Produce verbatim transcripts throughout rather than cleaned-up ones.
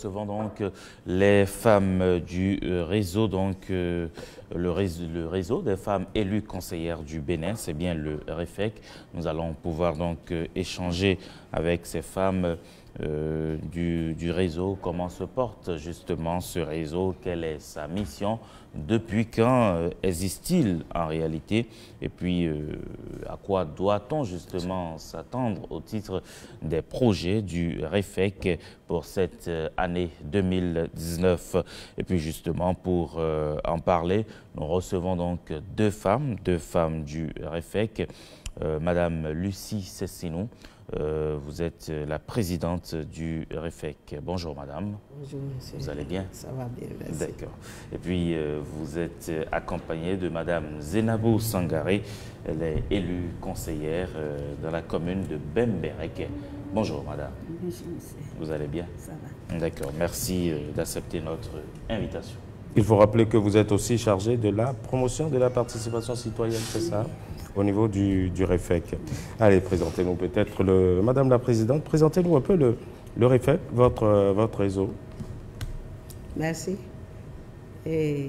recevons donc les femmes du réseau, donc le réseau, le réseau des femmes élues conseillères du Bénin, c'est bien le R E F E C. Nous allons pouvoir donc échanger avec ces femmes euh, du, du réseau, comment se porte justement ce réseau, quelle est sa mission, depuis quand euh, existe-t-il en réalité, et puis euh, à quoi doit-on justement s'attendre au titre des projets du R E F E C pour cette année deux mille dix-neuf. Et puis justement pour euh, en parler, nous recevons donc deux femmes, deux femmes du R E F E C, euh, Madame Lucie Sessinou. Euh, vous êtes la présidente du R E F E C. Bonjour madame. Bonjour monsieur. Vous allez bien? Ça va bien, merci. D'accord. Et puis euh, vous êtes accompagnée de madame Zenabou Sangaré. Elle est élue conseillère euh, dans la commune de Bembereke. Bonjour madame. Bonjour monsieur. Vous allez bien? Ça va. D'accord. Merci euh, d'accepter notre invitation. Il faut rappeler que vous êtes aussi chargé de la promotion de la participation citoyenne, c'est ça? Au niveau du, du R E F E C. Allez, présentez-nous peut-être, le, Madame la Présidente, présentez-nous un peu le, le R E F E C, votre, votre réseau. Merci. Et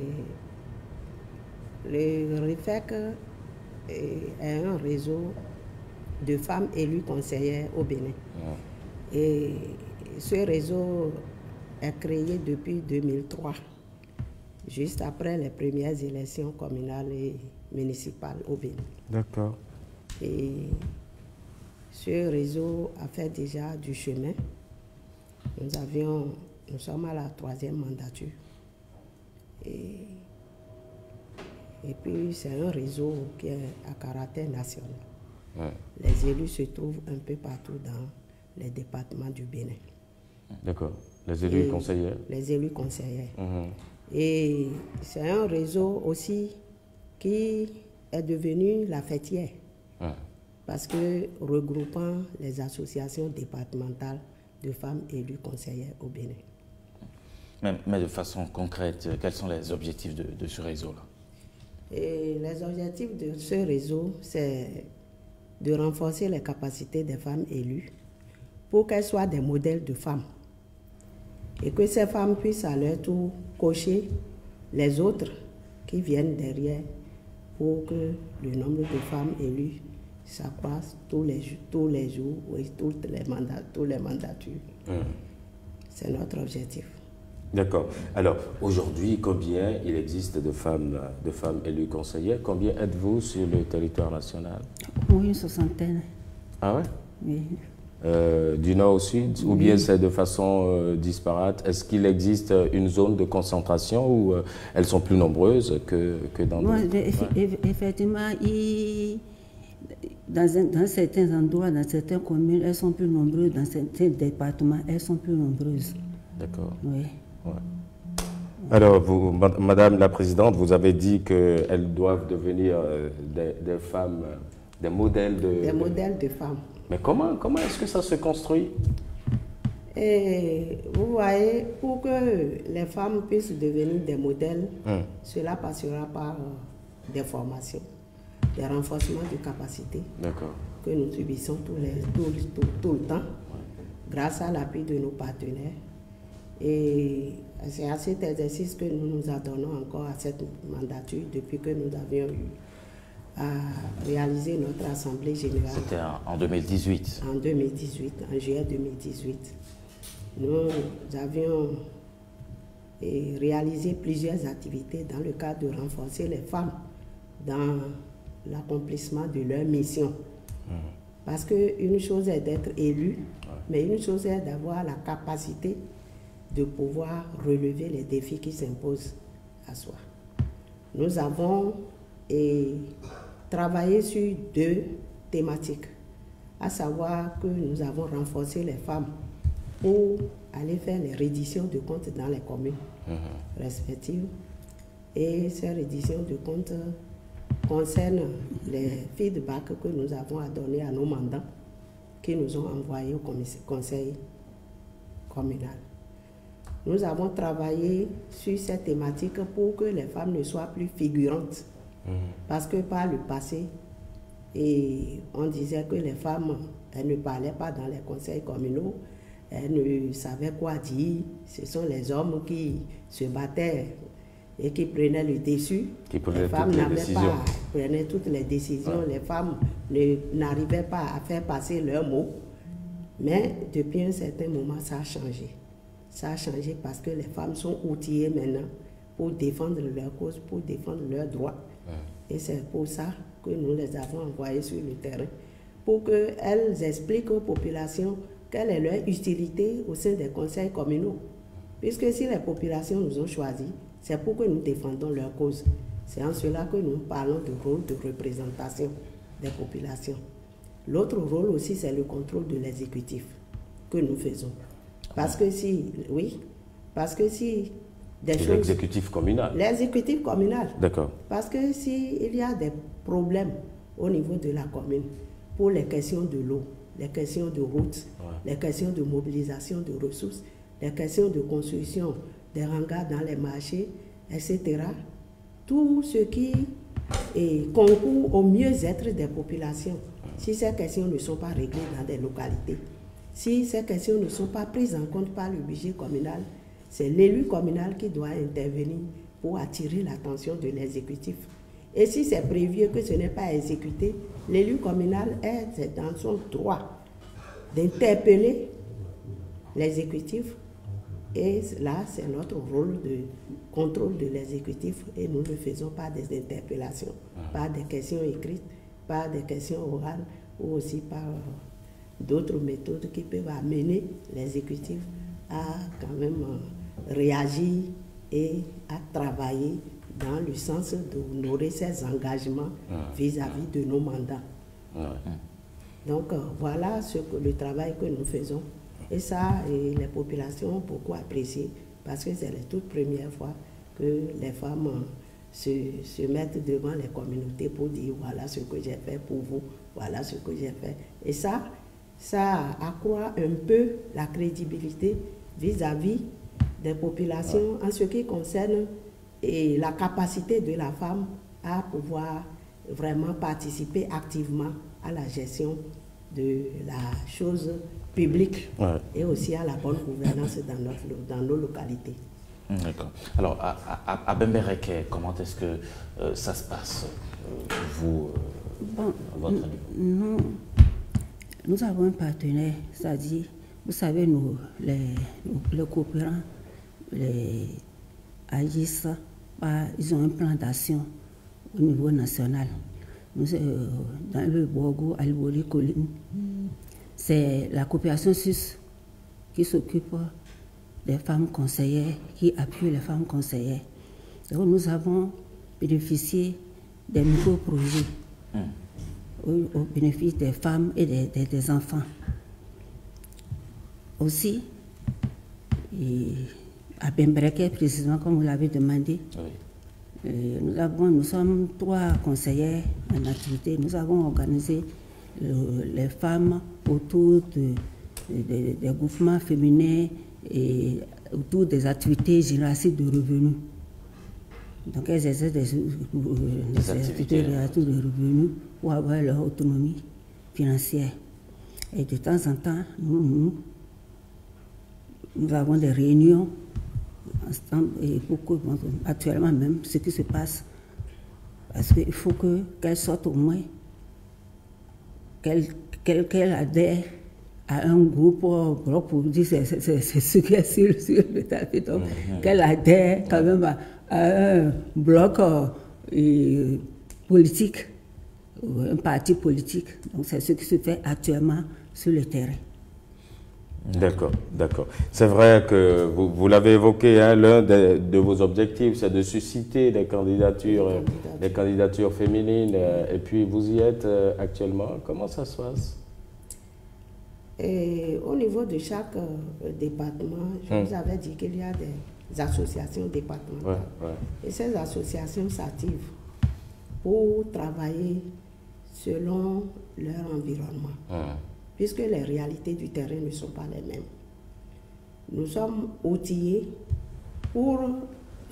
le R E F E C est un réseau de femmes élues conseillères au Bénin. Ouais. Et ce réseau est créé depuis deux mille trois, juste après les premières élections communales et municipales au Bénin. D'accord. Et ce réseau a fait déjà du chemin. Nous avions, nous sommes à la troisième mandature. Et, et puis c'est un réseau qui est à caractère national. Ouais. Les élus se trouvent un peu partout dans les départements du Bénin. D'accord. Les élus et conseillers. Les élus conseillers. Mmh. Et c'est un réseau aussi qui est devenu la fêtière. Ouais. Parce que regroupant les associations départementales de femmes élues conseillères au Bénin. Mais, mais de façon concrète, quels sont les objectifs de, de ce réseau-là? Et les objectifs de ce réseau, c'est de renforcer les capacités des femmes élues pour qu'elles soient des modèles de femmes. Et que ces femmes puissent à leur tour cocher les autres qui viennent derrière pour que le nombre de femmes élues s'accroisse tous les, tous les jours et toutes les mandats, tous les mandatures. Mmh. C'est notre objectif. D'accord. Alors, aujourd'hui, combien il existe de femmes, de femmes élues conseillères? Combien êtes-vous sur le territoire national? Oui, une soixantaine. Ah ouais? Oui. Euh, du nord au sud, oui. Ou bien c'est de façon euh, disparate? Est-ce qu'il existe une zone de concentration où euh, elles sont plus nombreuses que, que dans d'autres? Ouais. Effectivement, il, dans, un, dans certains endroits, dans certaines communes, elles sont plus nombreuses. Dans certains départements, elles sont plus nombreuses. D'accord. Oui. Ouais. Alors, vous, Madame la Présidente, vous avez dit qu'elles doivent devenir euh, des, des femmes, des modèles de... Des modèles de femmes. Mais comment, comment est-ce que ça se construit? Et vous voyez, pour que les femmes puissent devenir des modèles, hum. cela passera par euh, des formations, des renforcements de capacités que nous subissons tous les, tout, tout, tout le temps, ouais. grâce à l'appui de nos partenaires. Et c'est à cet exercice que nous nous adonnons encore à cette mandature depuis que nous avions eu à réaliser notre Assemblée générale. C'était en deux mille dix-huit. En deux mille dix-huit, en juillet deux mille dix-huit. Nous avions réalisé plusieurs activités dans le cadre de renforcer les femmes dans l'accomplissement de leur mission. Mmh. Parce qu'une chose est d'être élu, ouais. mais une chose est d'avoir la capacité de pouvoir relever les défis qui s'imposent à soi. Nous avons et, travaillé sur deux thématiques, à savoir que nous avons renforcé les femmes pour aller faire les redditions de comptes dans les communes mmh. respectives. Et ces redditions de comptes concernent les feedbacks que nous avons à donner à nos mandants qui nous ont envoyés au conseil communal. Nous avons travaillé sur cette thématique pour que les femmes ne soient plus figurantes. Mmh. Parce que par le passé, et on disait que les femmes, elles ne parlaient pas dans les conseils communaux, elles ne savaient quoi dire. Ce sont les hommes qui se battaient et qui prenaient le dessus. Qui prenaient les femmes toutes les n'avaient décisions. pas, prenaient toutes les décisions. Ouais. Les femmes ne- n'arrivaient pas à faire passer leurs mots. Mais depuis un certain moment, ça a changé. Ça a changé parce que les femmes sont outillées maintenant pour défendre leur cause, pour défendre leurs droits. Ouais. Et c'est pour ça que nous les avons envoyées sur le terrain, pour qu'elles expliquent aux populations quelle est leur utilité au sein des conseils communaux. Puisque si les populations nous ont choisis, c'est pour que nous défendons leur cause. C'est en cela que nous parlons de rôle de représentation des populations. L'autre rôle aussi, c'est le contrôle de l'exécutif que nous faisons. Parce que si, oui, parce que si des Et choses... l'exécutif communal. L'exécutif communal. D'accord. Parce que s'il y a des problèmes au niveau de la commune, pour les questions de l'eau, les questions de routes, ouais. les questions de mobilisation de ressources, les questions de construction des hangars dans les marchés, et cetera, tout ce qui est, concourt au mieux-être des populations. Si ces questions ne sont pas réglées dans des localités, si ces questions ne sont pas prises en compte par le budget communal, c'est l'élu communal qui doit intervenir pour attirer l'attention de l'exécutif. Et si c'est prévu que ce n'est pas exécuté, l'élu communal est dans son droit d'interpeller l'exécutif. Et là, c'est notre rôle de contrôle de l'exécutif et nous ne le faisons pas des interpellations, pas des questions écrites, pas des questions orales ou aussi par d'autres méthodes qui peuvent amener l'exécutif à quand même réagir et à travailler dans le sens d'honorer ses engagements vis-à-vis de nos mandats. Ouais. Donc voilà ce que, le travail que nous faisons. Et ça, et les populations ont beaucoup apprécié parce que c'est la toute première fois que les femmes se, se mettent devant les communautés pour dire voilà ce que j'ai fait pour vous, voilà ce que j'ai fait. Et ça, ça accroît un peu la crédibilité vis-à-vis des populations en ce qui concerne et la capacité de la femme à pouvoir vraiment participer activement à la gestion de la chose publique ouais. et aussi à la bonne gouvernance dans, notre, dans nos localités. D'accord. Alors, à, à, à Bembereke, comment est-ce que euh, ça se passe, euh, vous, euh, bon, à votre avis? Nous, nous avons un partenaire, c'est-à-dire, vous savez, nous, les, les coopérants, les agissent, ils ont un plan d'action au niveau national. Nous, euh, dans le Borgo, Alibori, Colline, c'est la coopération suisse qui s'occupe des femmes conseillères, qui appuie les femmes conseillères. Donc nous avons bénéficié des nouveaux projets mmh. au, au bénéfice des femmes et des, des, des enfants. Aussi, et à Bembereke, précisément comme vous l'avez demandé, oui. euh, nous, avons, nous sommes trois conseillères en activité. Nous avons organisé le, les femmes autour de, de, de, des groupements féminins et autour des activités génératives de revenus. Donc elles exercent des, des, des activités génératives de revenus pour avoir leur autonomie financière. Et de temps en temps, nous, nous, nous avons des réunions ensemble et beaucoup, actuellement même, ce qui se passe, parce qu'il faut que, qu'elles sortent au moins, qu'elles, qu'elles, qu'elles adhèrent à un groupe bloc pour dire c'est, c'est, c'est, c'est ce qui est sur, sur le tapis, donc mmh. qu'elles adhèrent quand même à, à un bloc euh, politique, un parti politique. Donc c'est ce qui se fait actuellement sur le terrain. D'accord, d'accord. C'est vrai que vous, vous l'avez évoqué, hein, l'un de, de vos objectifs, c'est de susciter des candidatures, euh, des candidatures féminines, euh, et puis vous y êtes euh, actuellement. Comment ça se passe? Et au niveau de chaque euh, département, je hum. vous avais dit qu'il y a des associations départementales. Ouais, ouais. Et ces associations s'activent pour travailler selon leur environnement. Hum. Puisque les réalités du terrain ne sont pas les mêmes. Nous sommes outillés pour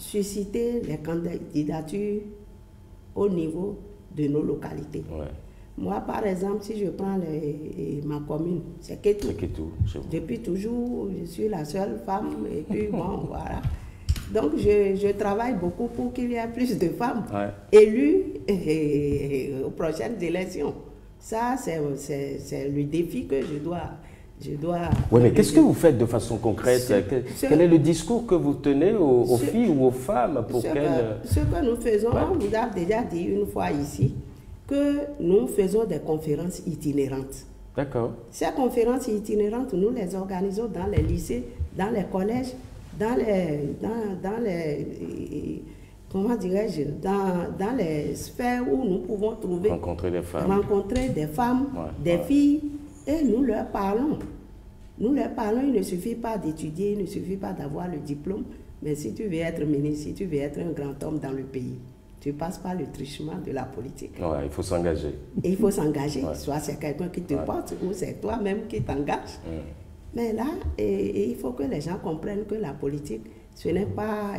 susciter les candidatures au niveau de nos localités. Ouais. Moi, par exemple, si je prends les, ma commune, c'est Kétou. Kétou, depuis toujours, je suis la seule femme, et puis bon, voilà. Donc, je, je travaille beaucoup pour qu'il y ait plus de femmes ouais. élues et, et, aux prochaines élections. Ça, c'est le défi que je dois... Je dois oui, mais qu'est-ce que vous faites de façon concrète? ce, Quel ce, est le discours que vous tenez aux, aux ce, filles ou aux femmes pour qu'elles... Ce que nous faisons, ouais. on vous a déjà dit une fois ici, que nous faisons des conférences itinérantes. D'accord. Ces conférences itinérantes, nous les organisons dans les lycées, dans les collèges, dans les... Dans, dans les comment dirais-je, dans, dans les sphères où nous pouvons trouver... Rencontrer des femmes. Rencontrer des femmes, ouais, des ouais. filles, et nous leur parlons. Nous leur parlons, il ne suffit pas d'étudier, il ne suffit pas d'avoir le diplôme, mais si tu veux être ministre, si tu veux être un grand homme dans le pays, tu passes par le trichement de la politique. Ouais, il faut s'engager. Et il faut s'engager, ouais. soit c'est quelqu'un qui te ouais. porte, ou c'est toi-même qui t'engage. Ouais. Mais là, et, et il faut que les gens comprennent que la politique, ce n'est pas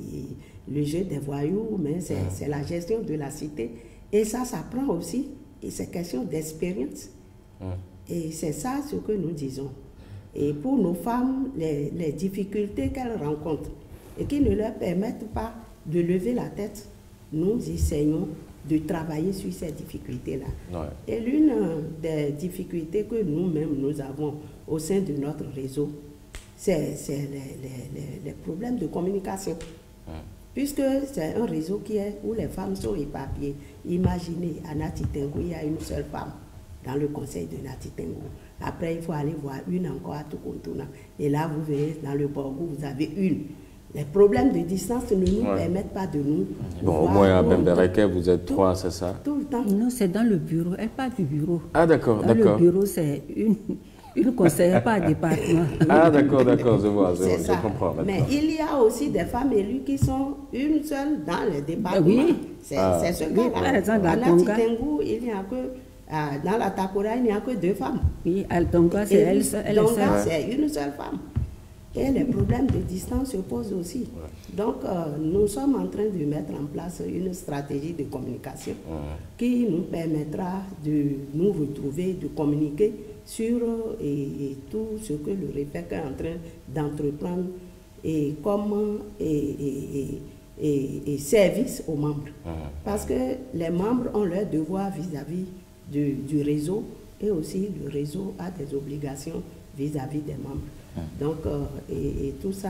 et, le jeu des voyous, mais c'est ouais. la gestion de la cité. Et ça, ça prend aussi, et c'est question d'expérience. Ouais. Et c'est ça ce que nous disons. Et pour nos femmes, les, les difficultés qu'elles rencontrent et qui ne leur permettent pas de lever la tête, nous essayons de travailler sur ces difficultés-là. Ouais. Et l'une des difficultés que nous-mêmes nous avons au sein de notre réseau, c'est les, les, les, les problèmes de communication. Ouais. Puisque c'est un réseau qui est, où les femmes sont éparpillées. Imaginez, à Nati Tengu, il y a une seule femme dans le conseil de Nati Tengu. Après, il faut aller voir une encore à Tukuntuna. Et là, vous verrez, dans le Borgou, vous avez une. Les problèmes de distance ne nous ouais. permettent pas de nous... Bon, au moins à Bembereke, vous êtes tout, trois, c'est ça? Tout le temps. Non, c'est dans le bureau. Elle parle du bureau. Ah, d'accord, d'accord. Dans le bureau, c'est une, une conseillère par département. Ah, d'accord, d'accord, je vois, je, vois, je comprends maintenant. Mais il y a aussi des femmes élues qui sont une seule dans le département. Oui. C'est ah. ce cas-là. Oui, par exemple, à Nati Tengu, il n'y a que... Euh, dans la Takura, il n'y a que deux femmes. Oui, à Donga, c'est elle, elle Donga, c'est une seule femme. Et les problèmes de distance se posent aussi. Ouais. Donc, euh, nous sommes en train de mettre en place une stratégie de communication ouais. qui nous permettra de nous retrouver, de communiquer sur et, et tout ce que le REFEC est en train d'entreprendre et comme et, et, et, et, et service aux membres. Ouais. Parce que les membres ont leur devoir vis-à-vis du, du réseau et aussi le réseau a des obligations vis-à-vis des membres. Donc, euh, et, et tout ça,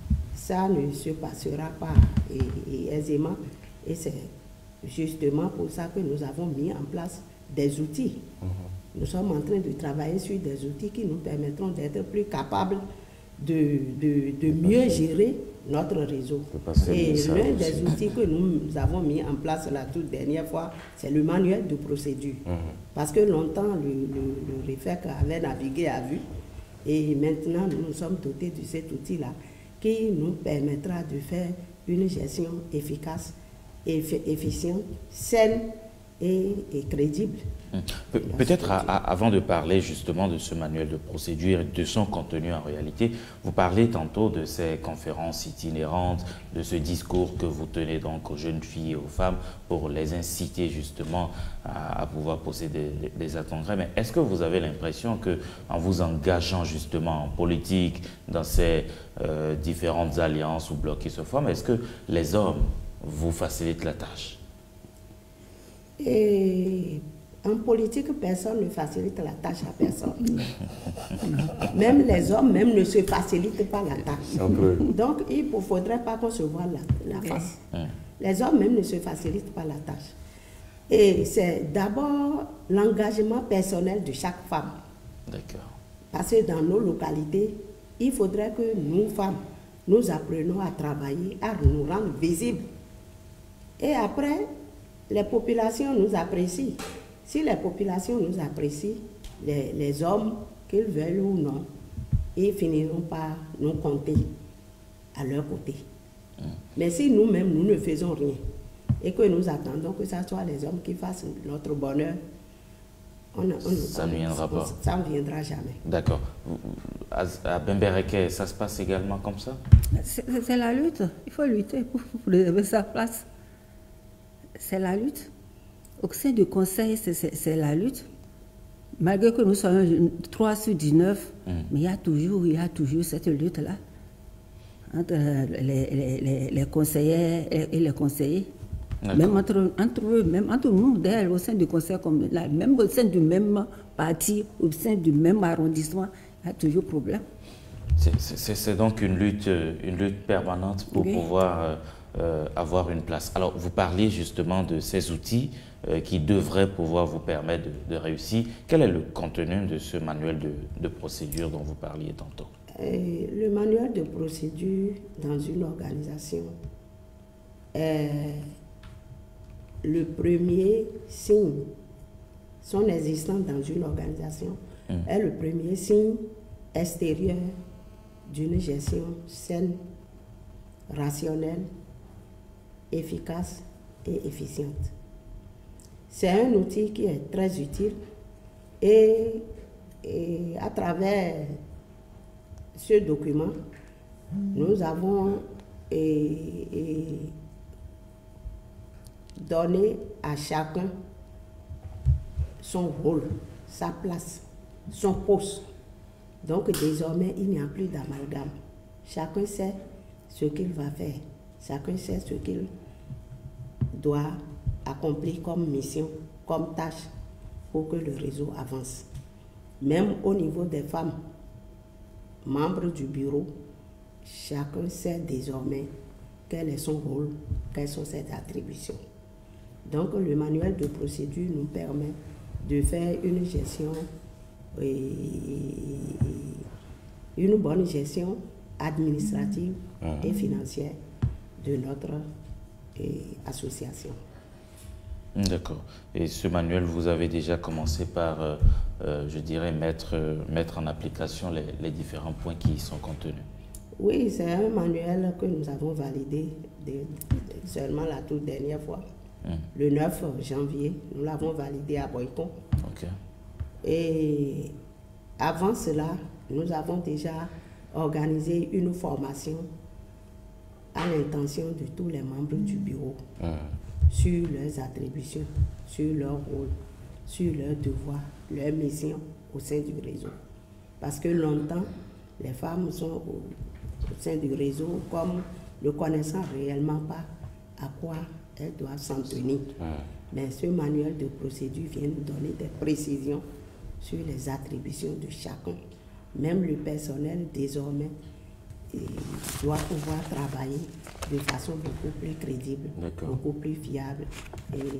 ça ne se passera pas et, et aisément. Et c'est justement pour ça que nous avons mis en place des outils. Mm-hmm. Nous sommes en train de travailler sur des outils qui nous permettront d'être plus capables de, de, de mieux gérer notre réseau. Et l'un des outils que nous avons mis en place la toute dernière fois, c'est le manuel de procédure. Mm-hmm. Parce que longtemps, le, le, le REFEC avait navigué à vue. Et maintenant, nous nous sommes dotés de cet outil-là qui nous permettra de faire une gestion efficace, eff efficiente, saine et, et crédible. Pe Peut-être avant de parler justement de ce manuel de procédure et de son contenu en réalité, vous parlez tantôt de ces conférences itinérantes, de ce discours que vous tenez donc aux jeunes filles et aux femmes pour les inciter justement à, à pouvoir poser des, des actes concrets. Mais est-ce que vous avez l'impression qu'en vous engageant justement en politique, dans ces euh, différentes alliances ou blocs qui se forment, est-ce que les hommes vous facilitent la tâche? Et en politique, personne ne facilite la tâche à personne. Même les hommes même ne se facilitent pas la tâche. Donc, il ne faudrait pas qu'on se voie la, la face. Les hommes même ne se facilitent pas la tâche. Et c'est d'abord l'engagement personnel de chaque femme. D'accord. Parce que dans nos localités, il faudrait que nous, femmes, nous apprenions à travailler, à nous rendre visibles. Et après, les populations nous apprécient. Si les populations nous apprécient, les, les hommes, qu'ils veulent ou non, ils finiront par nous compter à leur côté. Mmh. Mais si nous-mêmes, nous ne faisons rien et que nous attendons que ce soit les hommes qui fassent notre bonheur, on, on, ça ne viendra pas. Ça ne viendra jamais. D'accord. À, à Bembereke, ça se passe également comme ça? C'est la lutte. Il faut lutter pour, pour lever sa place. C'est la lutte. Au sein du conseil, c'est la lutte. Malgré que nous soyons trois sur dix-neuf, mmh. mais il y a toujours, il y a toujours cette lutte-là entre les, les, les, les conseillers et les conseillers. Même entre, entre eux, même entre nous, d'ailleurs, au sein du conseil communal, même au sein du même parti, au sein du même arrondissement, il y a toujours problème. C'est donc une lutte, une lutte permanente pour oui. pouvoir euh, euh, avoir une place. Alors, vous parliez justement de ces outils euh, qui devraient pouvoir vous permettre de, de réussir. Quel est le contenu de ce manuel de, de procédure dont vous parliez tantôt? Et le manuel de procédure dans une organisation est le premier signe, son existence dans une organisation mmh. est le premier signe extérieur d'une gestion saine, rationnelle, efficace et efficiente. C'est un outil qui est très utile et, et à travers ce document, nous avons et, et donné à chacun son rôle, sa place, son poste. Donc désormais, il n'y a plus d'amalgame. Chacun sait ce qu'il va faire. Chacun sait ce qu'il doit accomplir comme mission, comme tâche pour que le réseau avance. Même au niveau des femmes, membres du bureau, chacun sait désormais quel est son rôle, quelles sont ses attributions. Donc le manuel de procédure nous permet de faire une gestion, et une bonne gestion administrative mmh. et financière de notre et, association. D'accord. Et ce manuel, vous avez déjà commencé par, euh, euh, je dirais, mettre, euh, mettre en application les, les différents points qui y sont contenus. Oui, c'est un manuel que nous avons validé de, de, seulement la toute dernière fois. Mmh. Le neuf janvier, nous l'avons validé à Boycon. Okay. Et avant cela, nous avons déjà organisé une formation à l'intention de tous les membres du bureau mmh. sur leurs attributions, sur leur rôle, sur leurs devoirs, leurs missions au sein du réseau. Parce que longtemps, les femmes sont au, au sein du réseau comme ne connaissant réellement pas à quoi elles doivent s'en tenir. Mmh. Mais ce manuel de procédure vient nous donner des précisions sur les attributions de chacun. Même le personnel, désormais, doit pouvoir travailler de façon beaucoup plus crédible, beaucoup plus fiable. Et, et,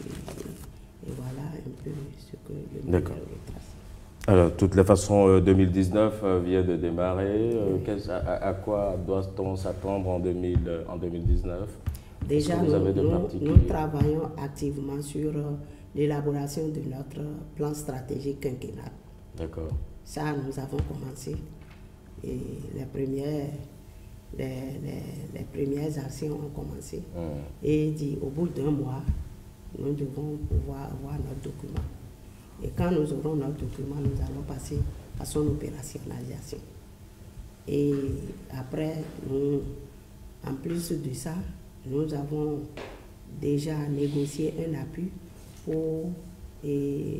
et voilà un peu ce que le manuel retrace. Alors, de toutes les façons, deux mille dix-neuf vient de démarrer. Oui. À, à quoi doit-on s'attendre en, deux mille, en deux mille dix-neuf? Déjà, nous, nous, nous travaillons activement sur euh, l'élaboration de notre plan stratégique quinquennal. D'accord. Ça, nous avons commencé. Et les premières, les, les, les premières actions ont commencé. Mmh. Et dit, au bout d'un mois, nous devons pouvoir avoir notre document. Et quand nous aurons notre document, nous allons passer à son opérationnalisation. Et après, nous, en plus de ça, nous avons déjà négocié un appui pour et,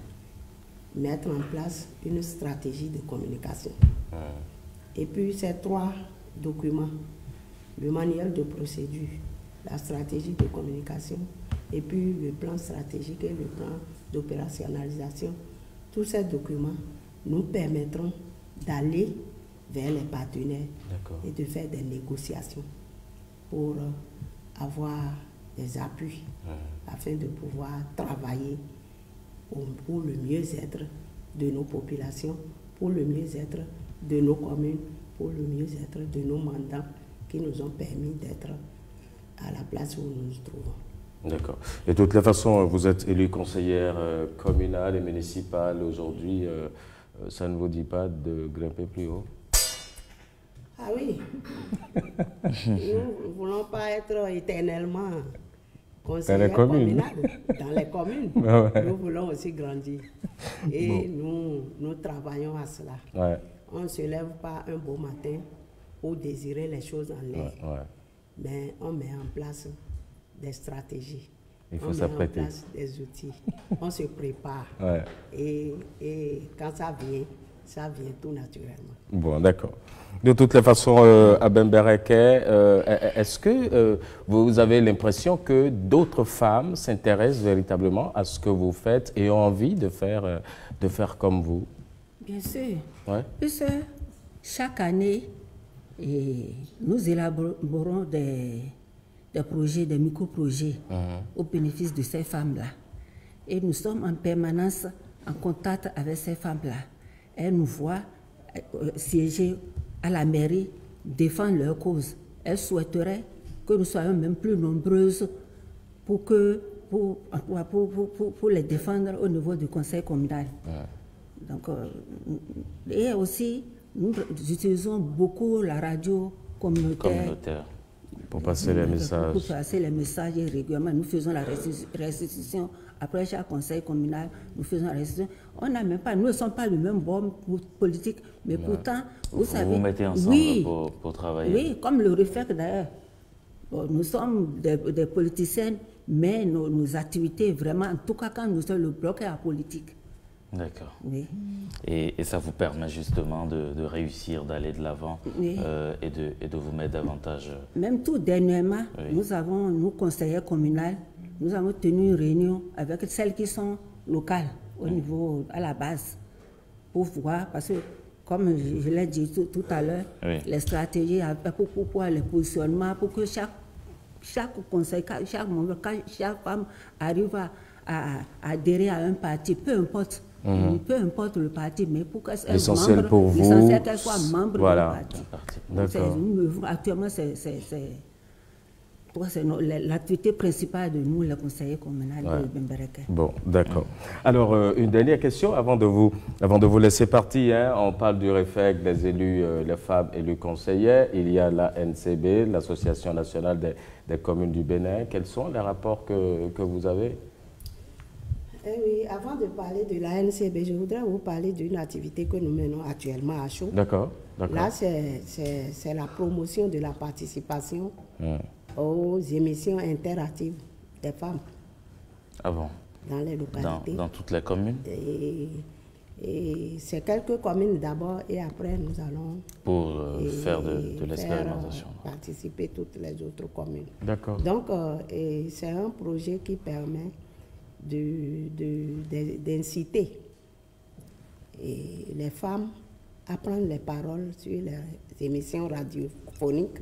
mettre en place une stratégie de communication. Mmh. Et puis ces trois documents, le manuel de procédure, la stratégie de communication, et puis le plan stratégique et le plan d'opérationnalisation, tous ces documents nous permettront d'aller vers les partenaires et de faire des négociations pour avoir des appuis mmh. afin de pouvoir travailler pour le mieux-être de nos populations, pour le mieux-être de nos communes, pour le mieux-être de nos mandats qui nous ont permis d'être à la place où nous nous trouvons. D'accord. Et de toutes les façons, vous êtes élue conseillère euh, communale et municipale aujourd'hui. Euh, ça ne vous dit pas de grimper plus haut? Ah oui. Nous ne voulons pas être éternellement conseillère communale dans les communes. Ah ouais. Nous voulons aussi grandir. Et bon. nous, nous travaillons à cela. Ouais. On ne se lève pas un beau matin pour désirer les choses en l'air. Ouais, ouais. Mais on met en place des stratégies. Il faut on s'apprêter. met en place des outils, on se prépare. Ouais. Et, et quand ça vient, ça vient tout naturellement. Bon, d'accord. De toutes les façons, euh, Abem Bereke, euh, est-ce que euh, vous avez l'impression que d'autres femmes s'intéressent véritablement à ce que vous faites et ont envie de faire, euh, de faire comme vous? Bien sûr. Ouais. Puisque chaque année, et nous élaborons des, des projets, des micro-projets mmh. au bénéfice de ces femmes-là. Et nous sommes en permanence en contact avec ces femmes-là. Elles nous voient euh, siéger à la mairie, défendre leur cause. Elles souhaiteraient que nous soyons même plus nombreuses pour, que, pour, pour, pour, pour, pour les défendre au niveau du conseil communal. Ouais. Donc, euh, et aussi, nous utilisons beaucoup la radio communautaire. communautaire. Pour passer les messages. Pour passer les messages régulièrement. Nous faisons la restitution. Après chaque conseil communal, nous faisons la restitution. On n'a même pas, nous ne sommes pas le même bord politique, mais ouais. pourtant, vous, vous savez... Vous mettez ensemble oui, pour, pour travailler. Oui, comme le REFEC d'ailleurs. Bon, nous sommes des, des politiciennes, mais nos, nos activités, vraiment, en tout cas quand nous sommes le bloc est à politique. D'accord. Oui. Et, et ça vous permet justement de, de réussir, d'aller de l'avant oui. euh, et, de, et de vous mettre davantage... Même tout dernièrement, oui. nous avons, nous conseillers communaux, nous avons tenu une réunion avec celles qui sont locales au oui. niveau, à la base, pour voir, parce que comme je, je l'ai dit tout, tout à l'heure, oui. les stratégies, pour, pour, pour les positionnements, pour que chaque, chaque conseil, chaque membre, chaque femme arrive à, à, à adhérer à un parti, peu importe. Mmh. Peu importe le parti, mais pour qu'elle soit l'essentiel pour vous, l'essentiel qu'elle soit membre voilà. du parti. D'accord. Actuellement, c'est l'activité principale de nous, les conseillers communaux ouais. de Bembereke. Bon, d'accord. Alors, euh, une dernière question avant de vous, avant de vous laisser partir. Hein, on parle du REFEC, des élus, euh, les femmes élues conseillères. Il y a la N C B, l'Association nationale des, des communes du Bénin. Quels sont les rapports que, que vous avez? Eh oui, avant de parler de la N C B, je voudrais vous parler d'une activité que nous menons actuellement à Chaud. D'accord. Là, c'est la promotion de la participation mmh. aux émissions interactives des femmes. Ah bon? Dans les localités. Dans, dans toutes les communes? Et, et c'est quelques communes d'abord et après nous allons... Pour euh, faire de, de l'expérimentation. Euh, participer toutes les autres communes. D'accord. Donc, euh, c'est un projet qui permet d'inciter les femmes à prendre les paroles sur les émissions radiophoniques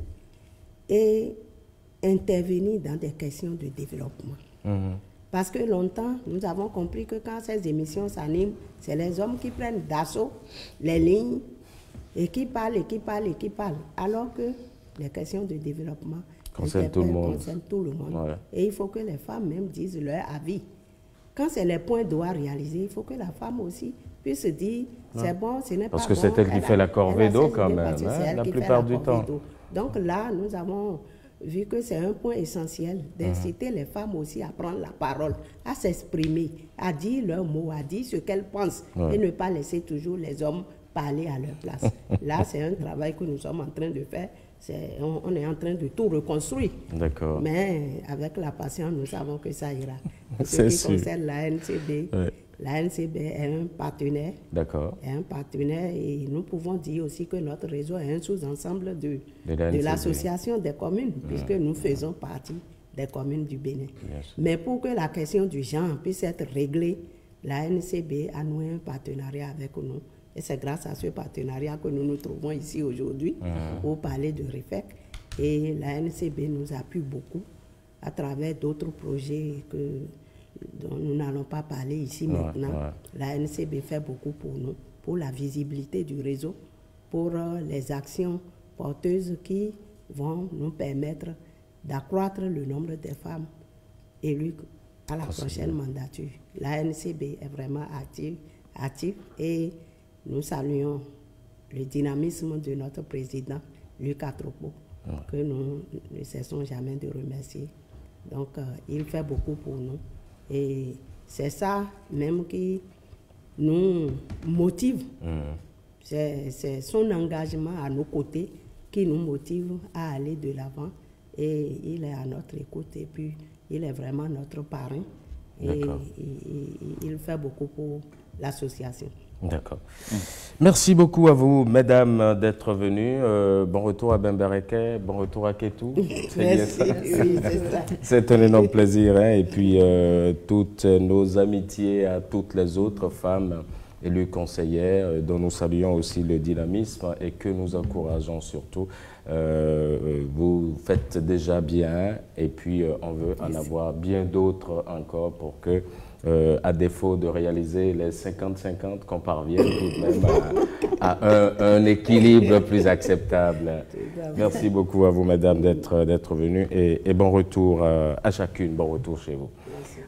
et intervenir dans des questions de développement. Mmh. Parce que longtemps, nous avons compris que quand ces émissions s'animent, c'est les hommes qui prennent d'assaut les lignes et qui parlent et qui parlent et qui parlent. Alors que les questions de développement concernent tout le monde. Concernent tout le monde. Ouais. Et il faut que les femmes même disent leur avis. Quand c'est les points doigts réalisés, il faut que la femme aussi puisse se dire, c'est bon, ce n'est pas bon. Parce que c'est elle qui fait la corvée d'eau quand même, hein, la plupart du temps. Donc là, nous avons vu que c'est un point essentiel d'inciter mmh. les femmes aussi à prendre la parole, à s'exprimer, à dire leurs mots, à dire ce qu'elles pensent ouais. et ne pas laisser toujours les hommes parler à leur place. Là, c'est un travail que nous sommes en train de faire. Est, on, on est en train de tout reconstruire. D'accord. Mais avec la patience, nous savons que ça ira. Ce qui sûr. concerne la N C B, ouais. la N C B est un partenaire. D'accord. Est un partenaire et nous pouvons dire aussi que notre réseau est un sous-ensemble de, de, de l'association des communes, ouais. puisque nous faisons partie des communes du Bénin. Yes. Mais pour que la question du genre puisse être réglée, la N C B a noué un partenariat avec nous. Et c'est grâce à ce partenariat que nous nous trouvons ici aujourd'hui mmh. pour parler de REFEC. Et la N C B nous appuie beaucoup à travers d'autres projets que, dont nous n'allons pas parler ici ouais, maintenant. Ouais. La N C B fait beaucoup pour nous, pour la visibilité du réseau, pour euh, les actions porteuses qui vont nous permettre d'accroître le nombre de femmes élues à la Possible. prochaine mandature. La N C B est vraiment active, active et nous saluons le dynamisme de notre président, Luc Atropo, ouais. que nous ne cessons jamais de remercier. Donc, euh, il fait beaucoup pour nous. Et c'est ça même qui nous motive. Mmh. C'est son engagement à nos côtés qui nous motive à aller de l'avant Et il est à notre écoute et puis il est vraiment notre parrain. Et il, il fait beaucoup pour l'association. D'accord. Mmh. Merci beaucoup à vous, mesdames, d'être venues. Euh, bon retour à Bembereke, bon retour à Kétou. Merci, oui, c'est ça. C'est un énorme plaisir. Hein, et puis, euh, toutes nos amitiés à toutes les autres femmes élues conseillères, dont nous saluons aussi le dynamisme et que nous encourageons surtout. Euh, vous faites déjà bien et puis euh, on veut en avoir bien d'autres encore pour que, euh, à défaut de réaliser les cinquante cinquante, qu'on parvienne tout de même à, à un, un équilibre plus acceptable. Merci beaucoup à vous, mesdames, d'être d'être venues et, et bon retour à, à chacune, bon retour chez vous.